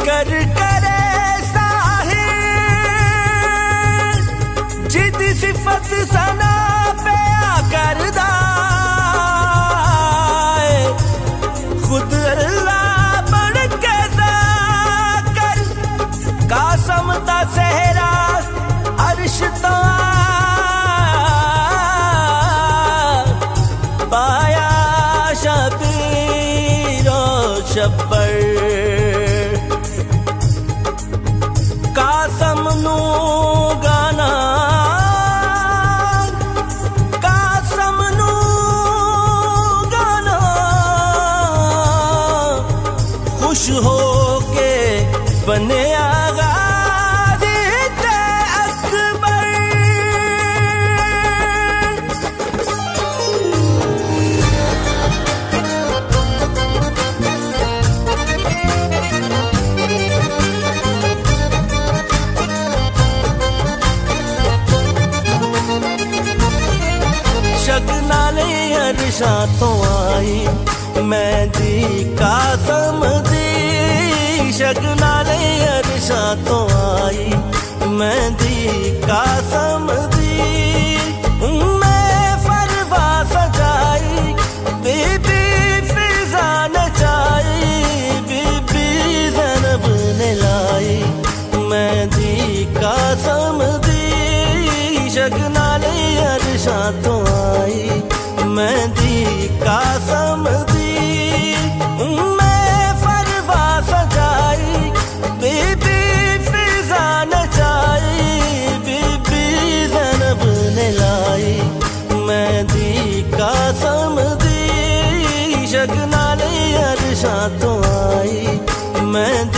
फिकर करे साहिर जिदी सिफत सना पे करदा खुद अल्लाह बन के कर कासम दा सहरा अर्श तो पाया शबीरो शब्बर कासम नू गाना कासम नू गाना खुश हो के बने शगनाले अरशा तो आई मेहंदी कासम दी शगनाले अरशा तो आई मेहंदी कासम दी मैं फरवा सजाई बीबी फिजा नचाई बीबी ज़ैनब ने लाई मेहंदी कासम दी शगनाले अरशा तो मेहंदी कासम दी मैं फरवा सजाई बीबी फिजा नचाई बीबी ज़ैनब ने लाई मेहंदी कासम दी शगनाले अरशा तो आई मैं